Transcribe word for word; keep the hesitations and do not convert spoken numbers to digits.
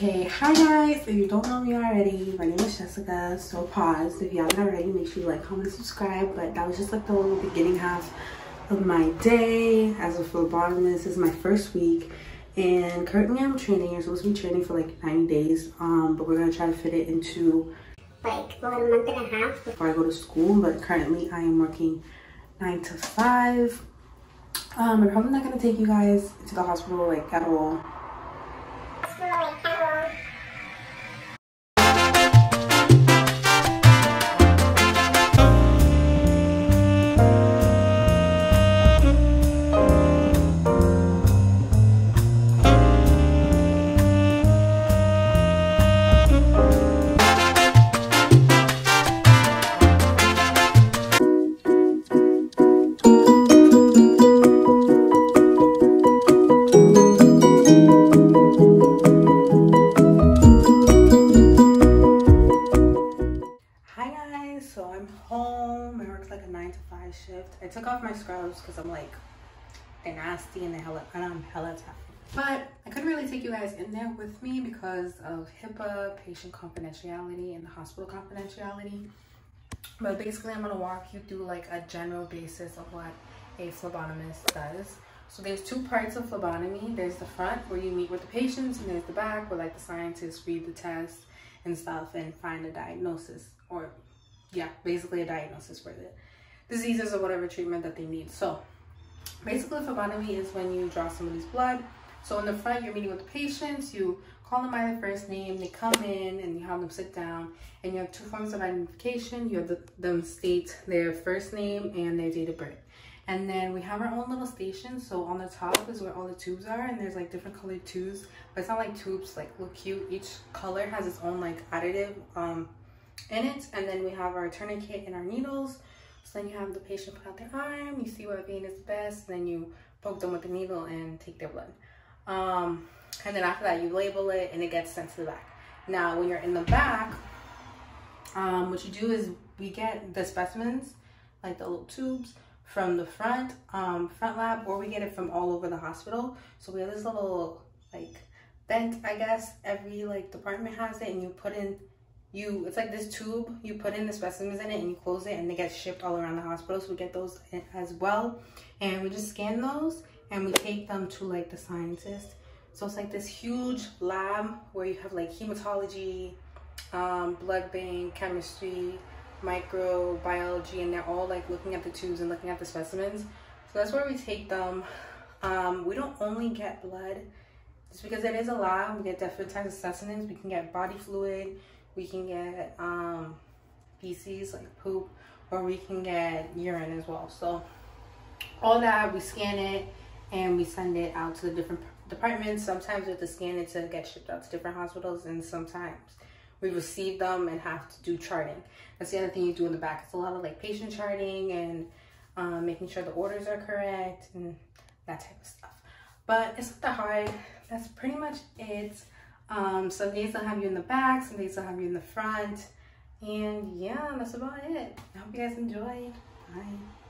Okay, hi guys, if you don't know me already, my name is Jessica. So pause if you haven't already, make sure you like, comment, subscribe. But that was just like the little beginning half of my day as a phlebotomist. This is my first week and currently I'm training. You're supposed to be training for like ninety days, um but we're gonna try to fit it into like about a month and a half before I go to school. But currently I am working nine to five. um I'm probably not gonna take you guys to the hospital like at all. So I'm home. I worked like a nine to five shift. I took off my scrubs because I'm like, they're nasty and, they hella, and I'm hella tired. But I couldn't really take you guys in there with me because of HIPAA, patient confidentiality, and the hospital confidentiality. But basically I'm gonna walk you through like a general basis of what a phlebotomist does. So there's two parts of phlebotomy. There's the front where you meet with the patients, and there's the back where like the scientists read the tests and stuff and find a diagnosis, or yeah, basically a diagnosis for the diseases or whatever treatment that they need. So basically phlebotomy is when you draw somebody's blood. So in the front, you're meeting with the patients, you call them by their first name, they come in and you have them sit down, and you have two forms of identification. You have the, them state their first name and their date of birth. And then we have our own little station. So on the top is where all the tubes are, and there's like different colored tubes, but it's not like tubes like look cute. Each color has its own like additive um in it. And then we have our tourniquet and our needles. So then you have the patient put out their arm, you see what vein is best, and then you poke them with the needle and take their blood. Um, and then after that you label it and it gets sent to the back. Now when you're in the back, um, what you do is we get the specimens, like the little tubes, from the front, um, front lab, or we get it from all over the hospital. So we have this little like vent, I guess, every like department has it, and you put in You, it's like this tube, you put in the specimens in it and you close it, and they get shipped all around the hospital. So we get those as well. And we just scan those and we take them to like the scientist. So it's like this huge lab where you have like hematology, um, blood bank, chemistry, microbiology, and they're all like looking at the tubes and looking at the specimens. So that's where we take them. Um, we don't only get blood, just because it is a lab. We get different types of specimens. We can get body fluid, we can get um, feces, like poop, or we can get urine as well. So all that, we scan it and we send it out to the different departments. Sometimes we have to scan it to get shipped out to different hospitals, and sometimes we receive them and have to do charting. That's the other thing you do in the back. It's a lot of like patient charting and um, making sure the orders are correct and that type of stuff. But it's not that hard. That's pretty much it. Um, some days they'll have you in the back, some days they'll have you in the front. And yeah, that's about it. I hope you guys enjoyed. Bye.